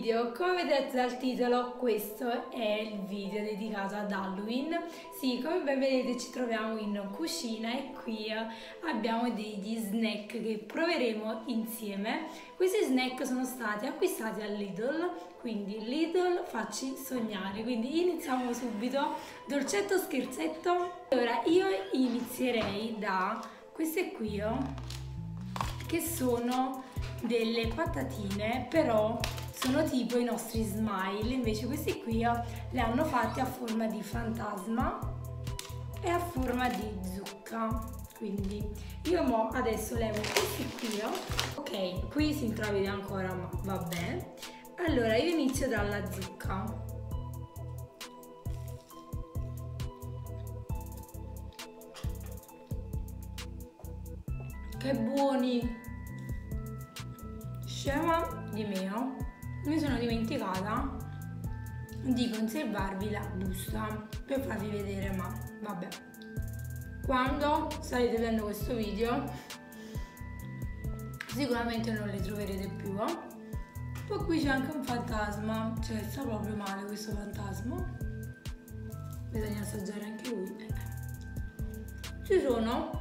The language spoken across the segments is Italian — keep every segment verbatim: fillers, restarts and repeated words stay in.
video. Come vedete dal titolo, questo è il video dedicato ad Halloween. Sì, come ben vedete ci troviamo in cucina e qui abbiamo degli snack che proveremo insieme. Questi snack sono stati acquistati al Lidl, quindi Lidl facci sognare. Quindi iniziamo subito. Dolcetto scherzetto. Allora io inizierei da queste qui, che sono delle patatine, però sono tipo i nostri smile. Invece questi qui le hanno fatte a forma di fantasma e a forma di zucca. Quindi io mo adesso levo questi qui. Ok, qui si intravede ancora, ma va bene. Allora io inizio dalla zucca. Che buoni! Scema di me, mi sono dimenticata di conservarvi la busta per farvi vedere, ma vabbè, quando starete vedendo questo video sicuramente non le troverete più. Poi qui c'è anche un fantasma, cioè sta proprio male questo fantasma, bisogna assaggiare anche lui. Ci sono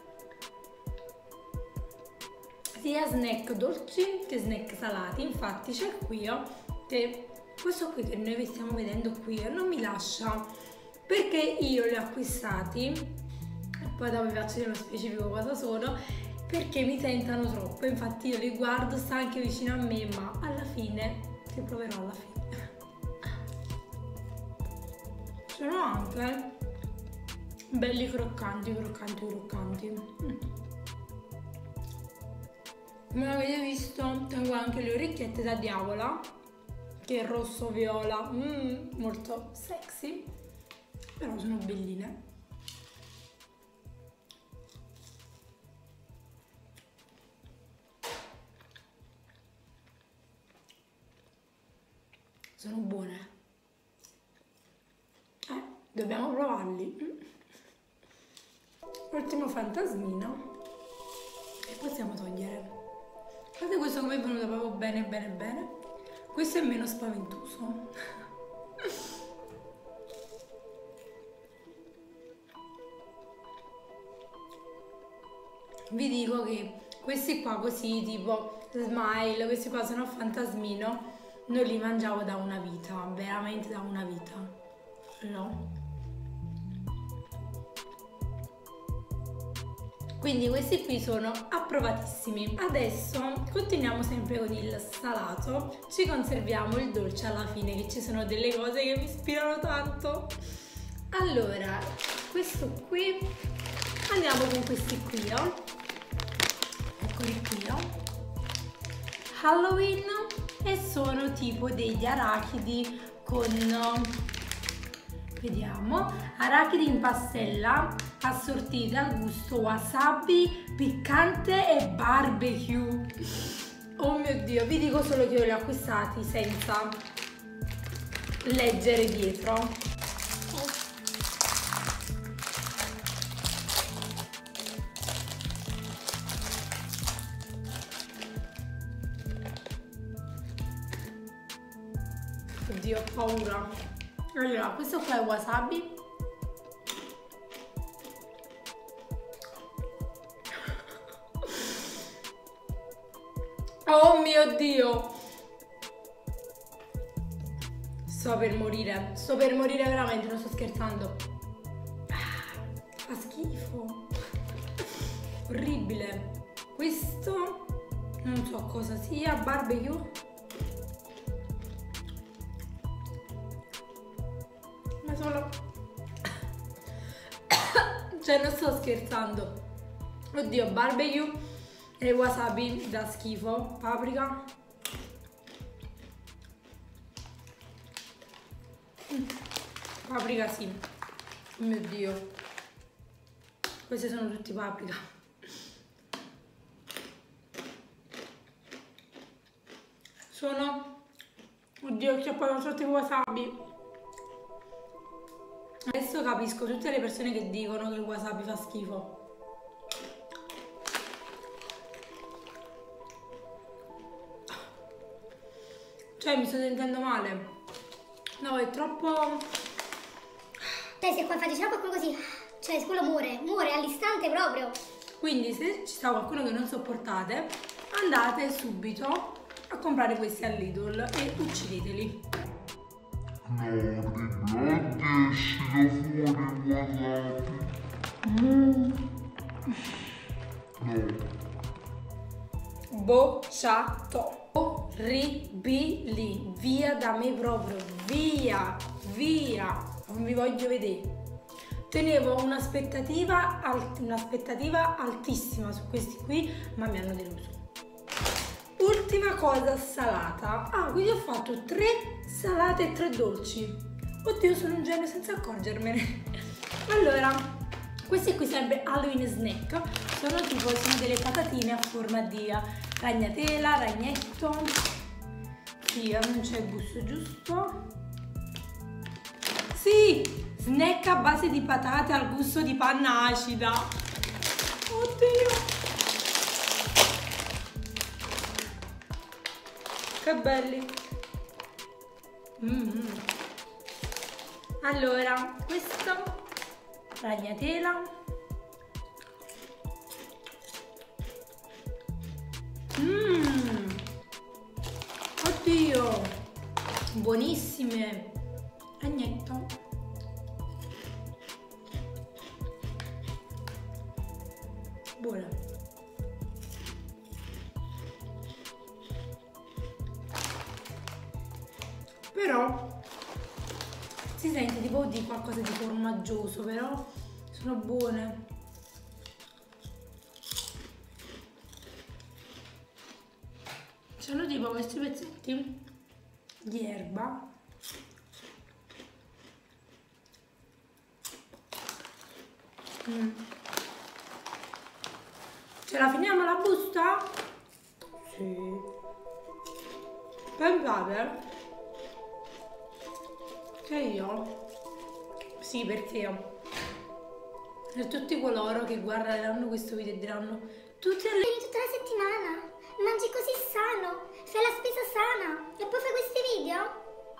sia snack dolci che snack salati. Infatti c'è qui che questo qui che noi vi stiamo vedendo qui non mi lascia, perché io li ho acquistati e poi dopo vi faccio vedere nello specifico cosa sono, perché mi tentano troppo. Infatti io li guardo, sta anche vicino a me, ma alla fine li proverò alla fine. Sono anche belli croccanti, croccanti, croccanti. Mm. Come avete visto tengo anche le orecchiette da diavola, che è rosso viola, mm, molto sexy, però sono belline. Sono buone. Eh, dobbiamo provarli. Ultimo fantasmino e possiamo togliere. Guardate questo come è venuto proprio bene bene bene. Questo è meno spaventoso. Vi dico che questi qua così tipo smile, questi qua sono fantasmino, non li mangiavo da una vita, veramente da una vita. No. Quindi questi qui sono approvatissimi. Adesso continuiamo sempre con il salato, ci conserviamo il dolce alla fine, che ci sono delle cose che mi ispirano tanto. Allora, questo qui, andiamo con questi qui, eccoli qui, Halloween, e sono tipo degli arachidi con, vediamo, arachidi in pastella assortiti al gusto wasabi, piccante e barbecue. Oh mio Dio, vi dico solo che io li ho acquistati senza leggere dietro. Oddio, ho paura. Allora, questo qua è wasabi. Oh mio Dio, sto per morire, sto per morire veramente, non sto scherzando. Ah, fa schifo, orribile. Questo non so cosa sia, barbecue. Ma solo, cioè non sto scherzando. Oddio, barbecue e wasabi da schifo, paprika. Mm. Paprika sì, oh mio Dio, queste sono tutti paprika. Sono, oddio, che poi ho tutti wasabi. Adesso capisco tutte le persone che dicono che il wasabi fa schifo. Cioè mi sto sentendo male. No, è troppo... Te se qua fai diciamo qualcuno così, cioè quello muore, muore all'istante proprio. Quindi se ci sta qualcuno che non sopportate, andate subito a comprare questi al Lidl e uccideteli. No, Riblante esci da fuori, guardate. Mm. No. Bocciato. Orribili. Via da me proprio. Via. Via. Non vi voglio vedere. Tenevo un'aspettativa alt- un'aspettativa altissima su questi qui, ma mi hanno deluso. Ultima cosa salata. Ah, quindi ho fatto tre salate e tre dolci. Oddio, sono un genio senza accorgermene. Allora, questi qui sempre Halloween snack. Sono tipo, sono delle patatine a forma di ragnatela, ragnetto. Sì, non c'è il gusto giusto. Sì! Snack a base di patate al gusto di panna acida. Oddio! Che belli! Mm-hmm. Allora, questo ragnatela. Mmm! Oddio! Buonissime! Ragnetto. Buona. Però si sente tipo di qualcosa di formaggioso, però sono buone. Sono tipo questi pezzetti di erba. Mm. Ce la finiamo la busta? Sì. Pensate che io? Sì, perché per tutti coloro che guarderanno questo video e diranno tutte le... Vieni tutta la settimana, mangi così sano, fai la spesa sana e poi fai questi video?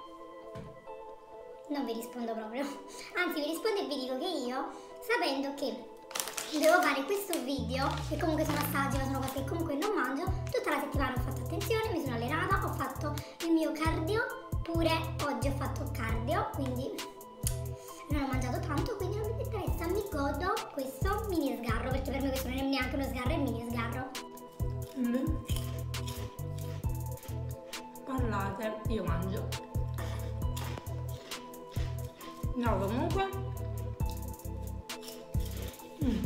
Non vi rispondo proprio, anzi vi rispondo e vi dico che io, sapendo che devo fare questo video, che comunque sono assaggi, ma sono cose che comunque non mangio, tutta la settimana ho fatto attenzione, mi sono allenata, ho fatto il mio cardio, pure oggi ho fatto cardio, quindi non ho mangiato tanto, quindi non mi interessa, mi godo questo mini sgarro, perché per me questo non è neanche uno sgarro, è un mini sgarro. Mm. Parlate, io mangio. No, comunque mm.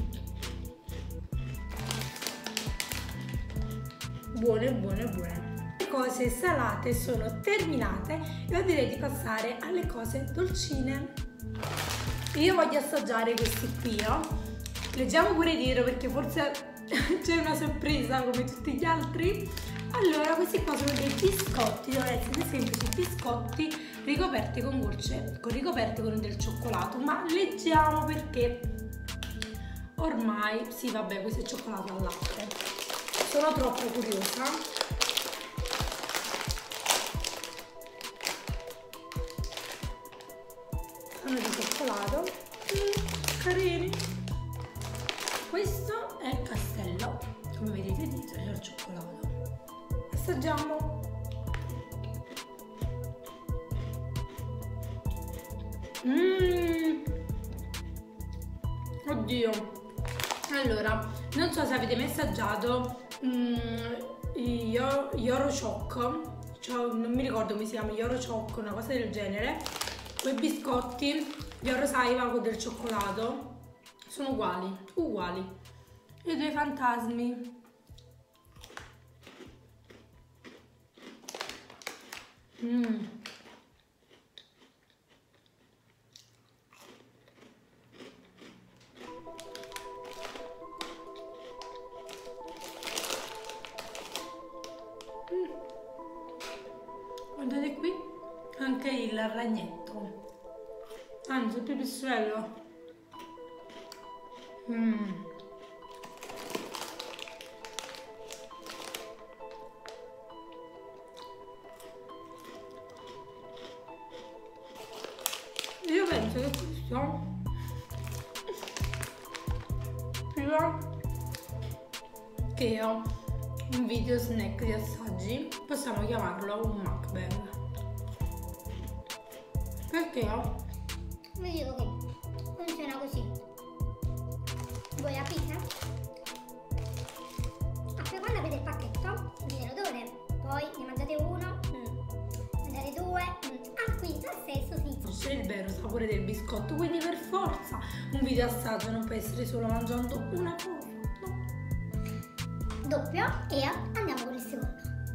buone, buone, buone. Le cose salate sono terminate e io direi di passare alle cose dolcine. Io voglio assaggiare questi qui, oh. Leggiamo pure dietro perché forse c'è una sorpresa come tutti gli altri. Allora, questi qua sono dei biscotti, devono essere semplici biscotti ricoperti con gocce, con ricoperti con del cioccolato, ma leggiamo perché ormai, sì vabbè, questo è cioccolato al latte. Sono troppo curiosa. Sono di cioccolato, mm, carini. Questo è castello, come vedete dietro c'è il cioccolato. Assaggiamo. Mmm. Oddio. Allora, non so se avete mai assaggiato mm, Io- Yoro Choc, cioè, non mi ricordo come si chiama, Yoro Choc, una cosa del genere. Quei biscotti Yoro Saiba con del cioccolato sono uguali, uguali. I due fantasmi. Mm. Guardate qui, anche il ragnetto, anzi il pipistrello. Mm. che questo prima che ho un video snack di assaggi, possiamo chiamarlo un mukbang. Perché vi dico che funziona così: voi aprite, appena quando aprite il pacchetto sentite l'odore, poi ne mangiate uno, mm. mangiate due, mm. ah qui lo stesso si c'è il vero sapore del biscotto, quindi per forza un video assaggio non può essere solo mangiando una cosa, no? doppio. E andiamo con il secondo.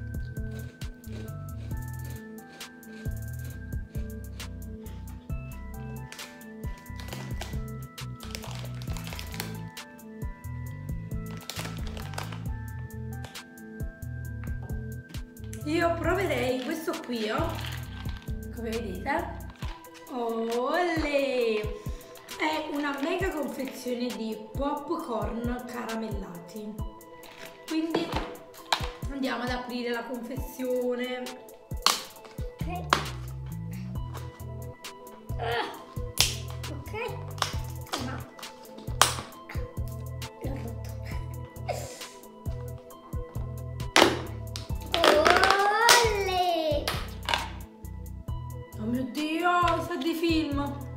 Io proverei questo qui, oh, come vedete. Olè! È una mega confezione di popcorn caramellati. Quindi andiamo ad aprire la confezione. Ok. Ah, ok. Ma l'ho rotto. Olè! Oh mio Dio, sa di film.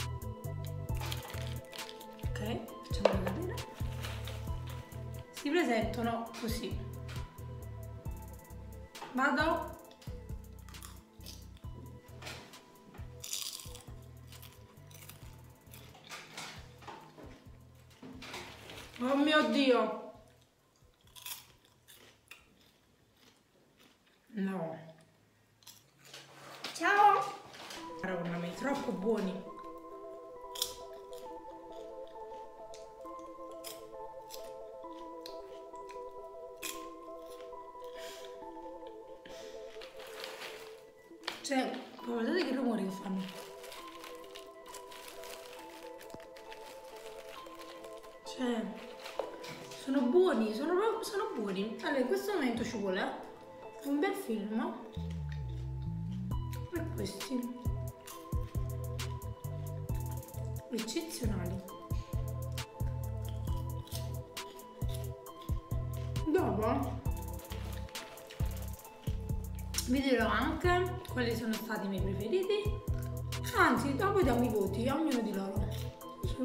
Ok, facciamo vedere. Si presentano così. Vado. Oh mio Dio. No. Ciao! Ornamenti troppo buoni. Cioè, guardate che rumore che fanno. Cioè, sono buoni, sono, proprio- sono buoni. Allora, in questo momento ci vuole un bel film per questi. Eccezionali. Dopo vi dirò anche quali sono stati i miei preferiti, anzi dopo diamo i voti a ognuno di loro. Sì.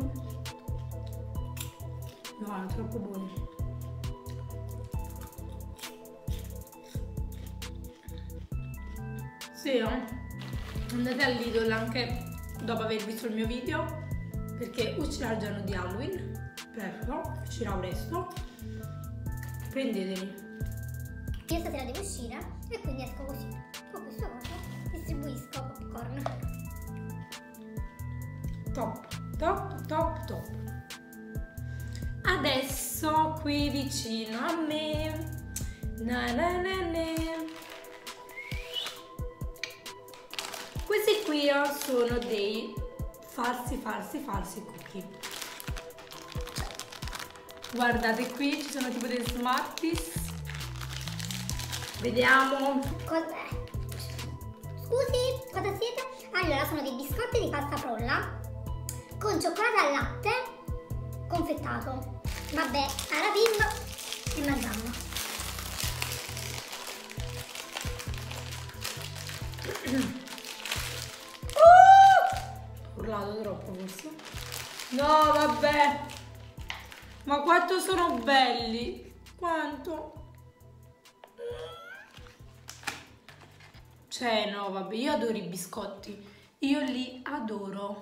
No, sono troppo buoni. Sì, eh? Andate al Lidl anche dopo aver visto il mio video, perché uscirà il giorno di Halloween, perfetto, uscirà presto, prendeteli. Io stasera devo uscire e quindi esco così. Con questo coso distribuisco popcorn. Top, top, top, top. Adesso qui vicino a me, na na na na. Questi qui sono dei falsi, falsi, falsi cookie. Guardate qui, ci sono tipo dei Smarties. Vediamo. Cos'è? Scusi, cosa siete? Allora, sono dei biscotti di pasta frolla con cioccolato al latte confettato. Vabbè, alla bim e mangiamo. uh! Urlato troppo forse. No, vabbè. Ma quanto sono belli. Quanto. Cioè, no, vabbè, io adoro i biscotti. Io li adoro.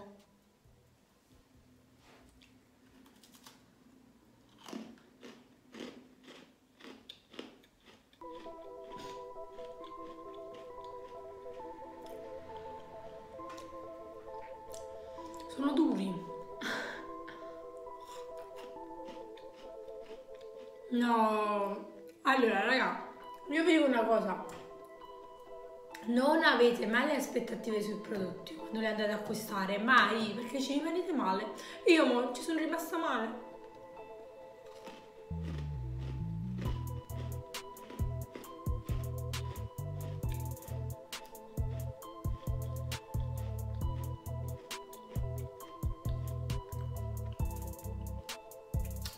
Sono duri. No. Allora, raga, io vi dico una cosa. Non avete mai le aspettative sui prodotti quando li andate ad acquistare, mai, perché ci rimanete male. Io mo ci sono rimasta male.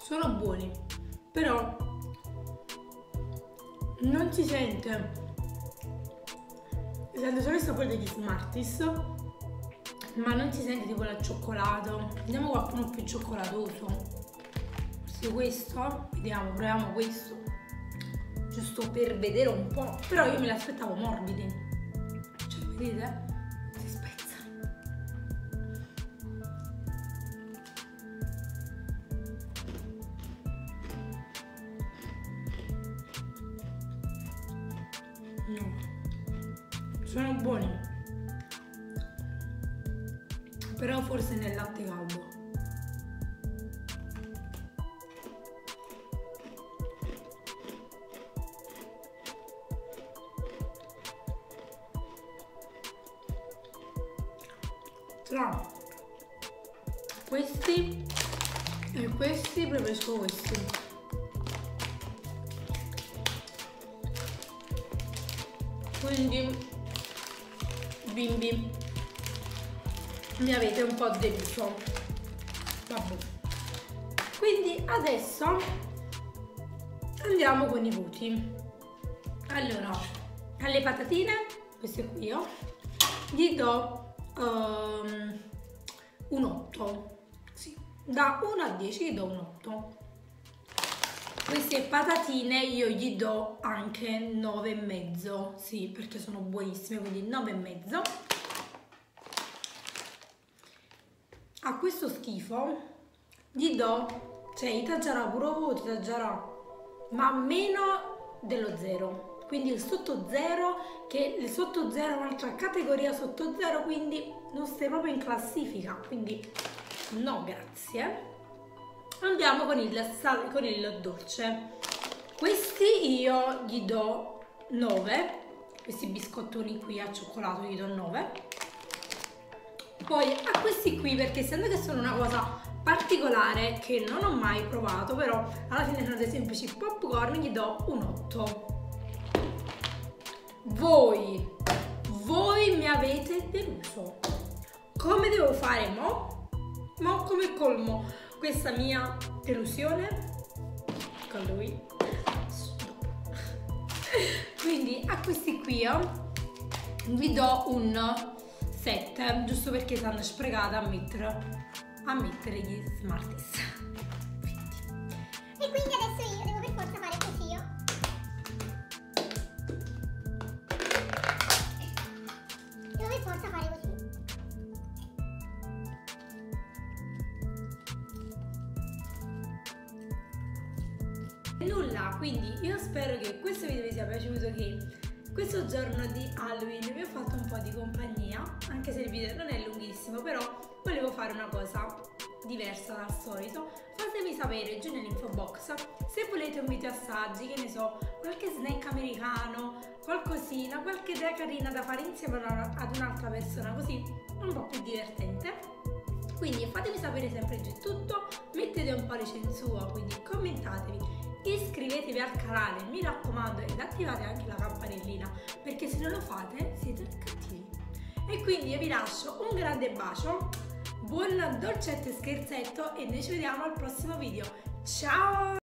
sono buoni, però non si sente, si sente solo il sapore degli Smarties, ma non si sente tipo il cioccolato. Vediamo qualcuno più cioccolato, forse questo, vediamo, proviamo questo, giusto per vedere un po', però io me l'aspettavo morbidi, cioè vedete? Si spezza. No, sono buoni, però forse nel latte caldo. Tra questi e questi preferisco questi. Quindi bimbi, mi avete un po' deluso. Vabbè. Quindi adesso andiamo con i voti. Allora, alle patatine, queste qui io, gli do um, un otto. Sì, da uno a dieci gli do un otto. Queste patatine io gli do anche nove e mezzo, sì, perché sono buonissime, quindi nove e mezzo. A questo schifo gli do, cioè gli taggerò pure voti, taggerò, ma meno dello zero, quindi il sotto zero, che il sotto zero è un'altra categoria sotto zero, quindi non stai proprio in classifica, quindi no grazie. Andiamo con il, sal con il dolce. Questi io gli do nove, questi biscottoni qui al cioccolato gli do nove. Poi a questi qui, perché essendo che sono una cosa particolare che non ho mai provato, però alla fine sono dei semplici popcorn, gli do un otto. Voi, voi mi avete deluso. Come devo fare mo? Mo come colmo questa mia delusione con lui. Quindi a questi qui io vi do un sette, giusto perché stanno sprecate a mettere, a mettere gli Smarties. E quindi adesso io devo per forza fare così io. Devo per forza fare così. Nulla, quindi io spero che questo video vi sia piaciuto, che questo giorno di Halloween vi ho fatto un po' di compagnia, anche se il video non è lunghissimo, però volevo fare una cosa diversa dal solito. Fatemi sapere giù nell'info box se volete un video assaggi, che ne so, qualche snack americano, qualcosina, qualche idea carina da fare insieme ad un'altra persona, così un po' più divertente. Quindi fatemi sapere sempre giù tutto, mettete un pollice in su, quindi commentatevi, iscrivetevi al canale, mi raccomando, ed attivate anche la campanellina, perché se non lo fate siete cattivi. E quindi io vi lascio un grande bacio, buon dolcetto e scherzetto, e noi ci vediamo al prossimo video. Ciao!